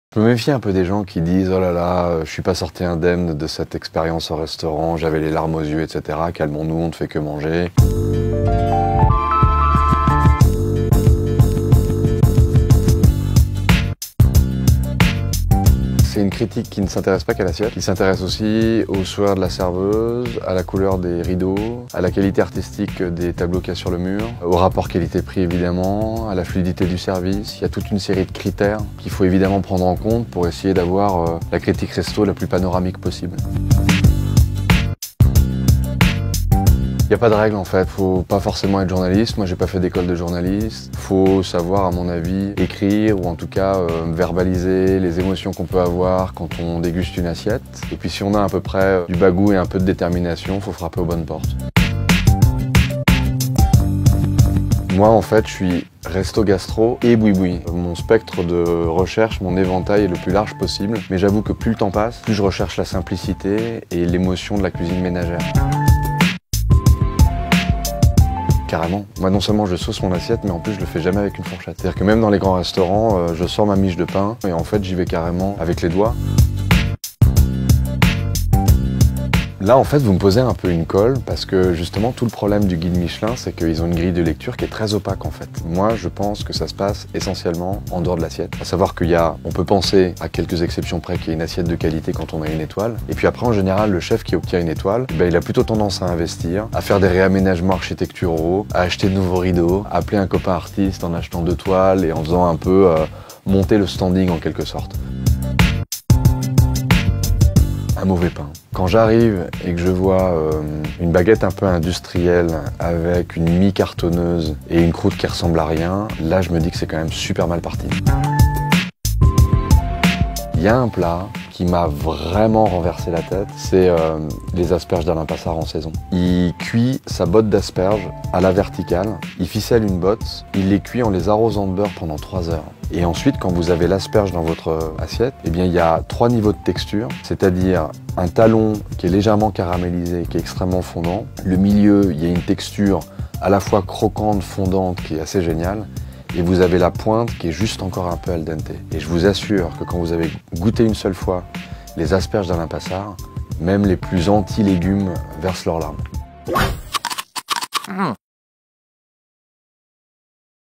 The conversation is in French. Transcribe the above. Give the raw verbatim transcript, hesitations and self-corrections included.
Je me méfie un peu des gens qui disent « Oh là là, je suis pas sorti indemne de cette expérience au restaurant, j'avais les larmes aux yeux, et cetera. Calmons-nous, on ne fait que manger. » C'est une critique qui ne s'intéresse pas qu'à l'assiette, qui s'intéresse aussi au sourire de la serveuse, à la couleur des rideaux, à la qualité artistique des tableaux qu'il y a sur le mur, au rapport qualité-prix évidemment, à la fluidité du service. Il y a toute une série de critères qu'il faut évidemment prendre en compte pour essayer d'avoir euh, la critique resto la plus panoramique possible. Il n'y a pas de règle en fait, faut pas forcément être journaliste, moi j'ai pas fait d'école de journaliste. Faut savoir à mon avis écrire ou en tout cas euh, verbaliser les émotions qu'on peut avoir quand on déguste une assiette. Et puis si on a à peu près du bagou et un peu de détermination, faut frapper aux bonnes portes. Moi en fait je suis resto gastro et boui-boui. Mon spectre de recherche, mon éventail est le plus large possible, mais j'avoue que plus le temps passe, plus je recherche la simplicité et l'émotion de la cuisine ménagère. Carrément. Moi, non seulement je sauce mon assiette, mais en plus je le fais jamais avec une fourchette. C'est-à-dire que même dans les grands restaurants, euh, je sors ma miche de pain et en fait j'y vais carrément avec les doigts. Là, en fait, vous me posez un peu une colle parce que justement, tout le problème du guide Michelin, c'est qu'ils ont une grille de lecture qui est très opaque en fait. Moi, je pense que ça se passe essentiellement en dehors de l'assiette. À savoir qu'il y a, on peut penser à quelques exceptions près qu'il y a une assiette de qualité quand on a une étoile. Et puis après, en général, le chef qui obtient une étoile, ben, il a plutôt tendance à investir, à faire des réaménagements architecturaux, à acheter de nouveaux rideaux, à appeler un copain artiste en achetant deux toiles et en faisant un peu euh, monter le standing en quelque sorte. Un mauvais pain. Quand j'arrive et que je vois euh, une baguette un peu industrielle avec une mie cartonneuse et une croûte qui ressemble à rien, là je me dis que c'est quand même super mal parti. Il y a un plat qui m'a vraiment renversé la tête, c'est euh, les asperges d'Alain Passard en saison. Il cuit sa botte d'asperges à la verticale, il ficelle une botte, il les cuit en les arrosant de beurre pendant trois heures. Et ensuite, quand vous avez l'asperge dans votre assiette, eh bien, il y a trois niveaux de texture, c'est-à-dire un talon qui est légèrement caramélisé, qui est extrêmement fondant. Le milieu, il y a une texture à la fois croquante, fondante, qui est assez géniale. Et vous avez la pointe qui est juste encore un peu al dente. Et je vous assure que quand vous avez goûté une seule fois les asperges d'Alain Passard, même les plus anti-légumes versent leurs larmes.